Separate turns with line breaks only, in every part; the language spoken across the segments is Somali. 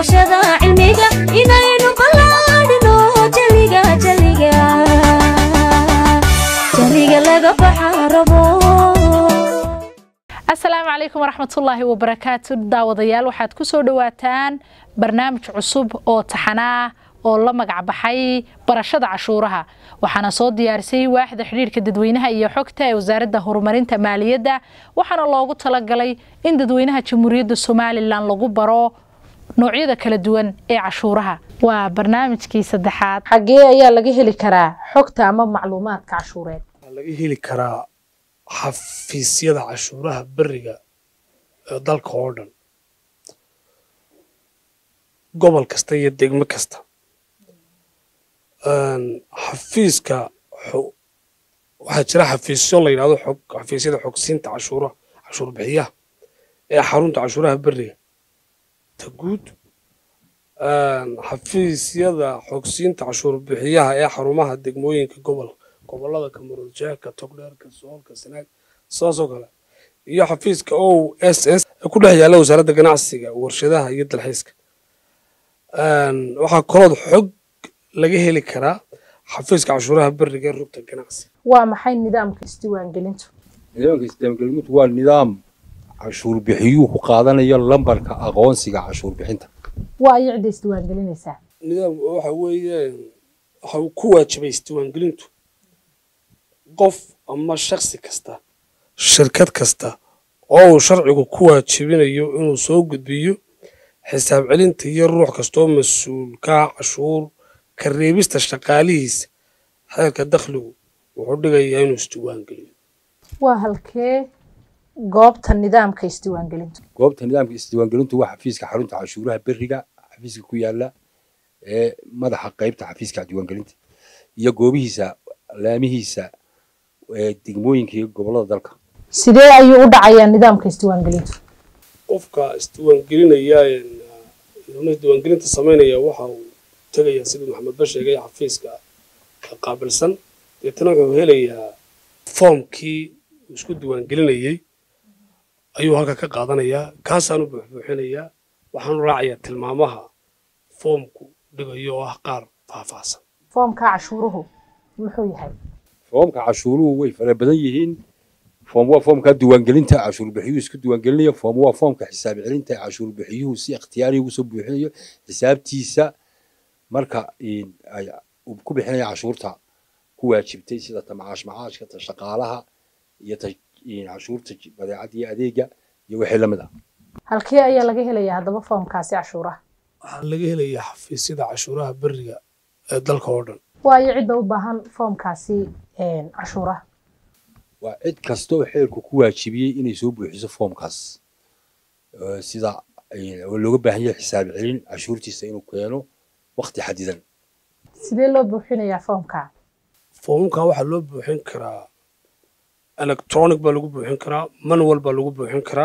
barashada cilmiga inaynu ballaadhino jaliga laga baxarabo.
السلام عليكم ورحمة الله وبركاته. داوديال waxaad ku soo dhawaataan barnaamij cusub oo taxana oo la magac baxay barashada cashuuraha. waxaana soo diyaarisay waaxda xiriirka dadweynaha iyo xogta ee wasaaradda horumarinta maaliyadda. waxaana loogu talagalay in dadweynaha Jamhuuriyadda Soomaaliland lagu baro noocyada kala duwan ee cashuuraha. waa barnaamijkii saddexaad. xagee ayaa laga heli karaa xogta ama macluumaadka cashuureed?
laga heli karaa xafiisyada cashuuraha bariga ee dalka oo dhan, gobol kasta iyo degmo kasta. xafiiska waxaa jira xafiisyo la yiraahdo xafiisyada xogsiinta cashuuraha cashuur bixiyaha ee xarunta cashuuraha bariga ta guud. xafiisyada xogsiinta cashuur bixiyaha ee xarumaha degmooyinka gobolada Kamaroojaha, Togdheerka, Soolka, Sanaag, saasoo kale, iyo xafiiska OSS ee ku dhex yaala wasaaradda ganacsiga, warshadaha iyo dalxiiska. waxaa kaloo xog laga heli karaa xafiiska cashuuraha bariga ee rugta ganacsiga.
waa maxay nidaamka isdiiwaangelintu?
nidaamka isdiiwaangelintu waa nidaam cashuur bixiyuhu ku qaadanayo lambarka aqoonsiga cashuur bixinta.
waa ay cid isdiiwaangelinaysaa?
nidaamku waxa weeye waxa uu ku waajibay isdiiwaangelintu qof ama shakhsi kasta, shirkad kasta oo uu sharcigu ku waajibinayo inuu soo gudbiyo xisaab celinta iyo ruux kasta oo mas'uul ka cashuur ka reebista shaqaalihiisa. xeerka dakhligu wuxuu dhigayaa inuu isdiiwaangeliyo.
waa halkee goobta nidaamka isdiiwaangelintu?
goobta nidaamka isdiiwaangelintu waa xafiiska xarunta cashuuraha bariga, xafiiska ku yaala ee madaxa qaybta xafiiska diiwaangelinta iyo goobihiisa laamihiisa degmooyinka iyo gobolada dalka.
sidee ayuu u dhacayaa nidaamka isdiiwaangelintu?
qofka isdiiwaangelinaya isdiiwaangelinta sameynaya waxa uu tagayaa sidii maxamed ba sheegay xafiiska qaabilsan, deetana wuxuu helayaa foomkii uu isku diiwaangelinayay ayuu halka ka qaadanayaa, kaasaanu buuxbuuxinayaa. waxaanu raacayaa tilmaamaha foomku dhigayo oo ah qaar faahfaahsan.
foomka cashuuruhu muxuu yahay?
foomka cashuuruhu way fara badan yihiin. foom waa foomka diiwaangelinta cashuur bixiyuhu isku diiwaangelinayo. foom waa foomka xisaab celinta cashuur bixiyuhu si ikhtiyaari ugu soo buuxinayo xisaabtiisa marka uu ku bixinayo cashuurta ku waajibtay sida macaashka, shaqaalaha iyo cashuurta badeecada iyo adeega iyo wixii la mid ah.
halkee ayaa laga helayaa haddaba foomkaasi cashuuraha?
waxaa laga helayaa xafiisyada cashuuraha bariga ee dalka oo dhan.
waayo cidda u baahan foomkaasi cashuuraha?
waa cid kasta oo xeerku ku waajibiyey inay soo buuxiso foomkaas, sida looga baahan yahay xisaab celin cashuurtiisa inuu keeno waqti xadidan.
sidee loo buuxinayaa foomka?
foomka waxaa loo buuxin karaa electronic baa lagu buuxin karaa, manual baa lagu buuxin karaa.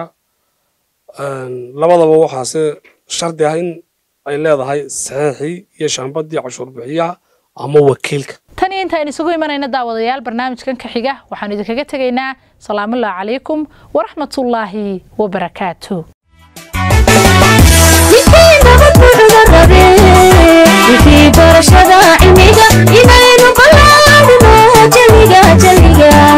labadaba waxaase shardi ah in ay leedahay saxiixii iyo shaambadii cashuur bixiyaha ama wakiilka. tan
intaan isugu imanayna daawadayaal barnaamijkan ka xiga waxaan idinkaga tegaynaa salaamu calaykum waraxmatullaahi wabarakaatuh. barashada cilmiga inaynu ballaadhino jaliga